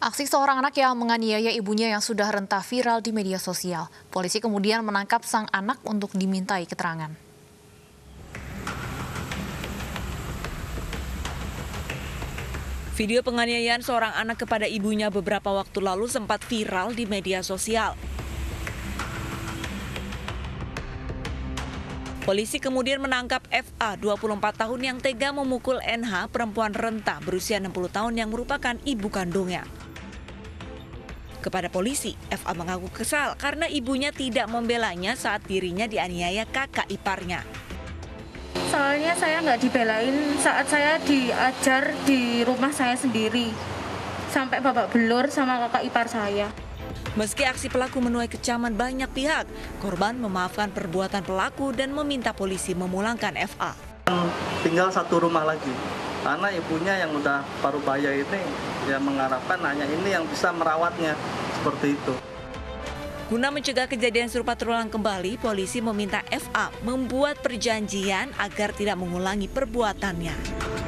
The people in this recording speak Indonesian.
Aksi seorang anak yang menganiaya ibunya yang sudah rentah viral di media sosial. Polisi kemudian menangkap sang anak untuk dimintai keterangan. Video penganiayaan seorang anak kepada ibunya beberapa waktu lalu sempat viral di media sosial. Polisi kemudian menangkap FA, 24 tahun yang tega memukul NH, perempuan renta berusia 60 tahun yang merupakan ibu kandungnya. Kepada polisi, FA mengaku kesal karena ibunya tidak membelanya saat dirinya dianiaya kakak iparnya. Soalnya saya nggak dibelain saat saya diajar di rumah saya sendiri. Sampai babak belur sama kakak ipar saya. Meski aksi pelaku menuai kecaman banyak pihak, korban memaafkan perbuatan pelaku dan meminta polisi memulangkan FA. Tinggal satu rumah lagi, karena ibunya yang udah paruh baya ini ya mengharapkan hanya ini yang bisa merawatnya, seperti itu. Guna mencegah kejadian serupa terulang kembali, polisi meminta FA membuat perjanjian agar tidak mengulangi perbuatannya.